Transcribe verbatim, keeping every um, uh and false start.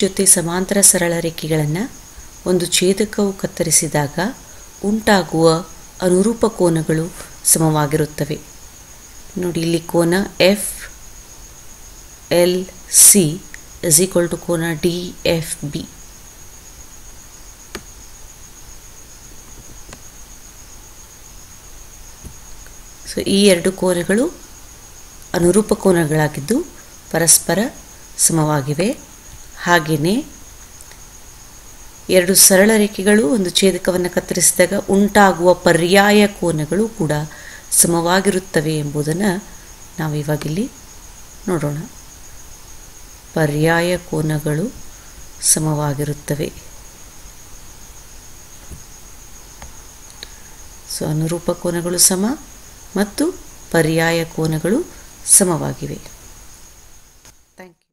ಜೊತೆ ಸಮಾಂತರ ಸರಳ ರೇಖೆಗಳನ್ನು ಒಂದು ಛೇದಕವು ಕತ್ತರಿಸಿದಾಗ ಉಂಟಾಗುವ ಅನುರೂಪ ಕೋನಗಳು ಸಮವಾಗಿರುತ್ತವೆ. ನೋಡಿ, ಇಲ್ಲಿ ಕೋನ F L C is equal to ಕೋನ ಡಿ ಎಫ್ ಬಿ. ಸೊ ಈ ಎರಡು ಕೋನಗಳು ಅನುರೂಪ ಕೋನಗಳಾಗಿದ್ದು ಪರಸ್ಪರ ಸಮವಾಗಿವೆ. ಹಾಗೆಯೇ ಎರಡು ಸರಳ ರೇಖೆಗಳು ಒಂದು ಛೇದಕವನ್ನು ಕತ್ತರಿಸಿದಾಗ ಉಂಟಾಗುವ ಪರ್ಯಾಯ ಕೋನಗಳು ಕೂಡ ಸಮವಾಗಿರುತ್ತವೆ ಎಂಬುದನ್ನು ನಾವು ಇವಾಗಿಲ್ಲಿ ನೋಡೋಣ. ಪರ್ಯಾಯ ಕೋನಗಳು ಸಮವಾಗಿರುತ್ತವೆ. ಸೊ ಅನುರೂಪ ಕೋನಗಳು ಸಮ ಮತ್ತು ಪರ್ಯಾಯ ಕೋನಗಳು ಸಮವಾಗಿವೆ. Thank you.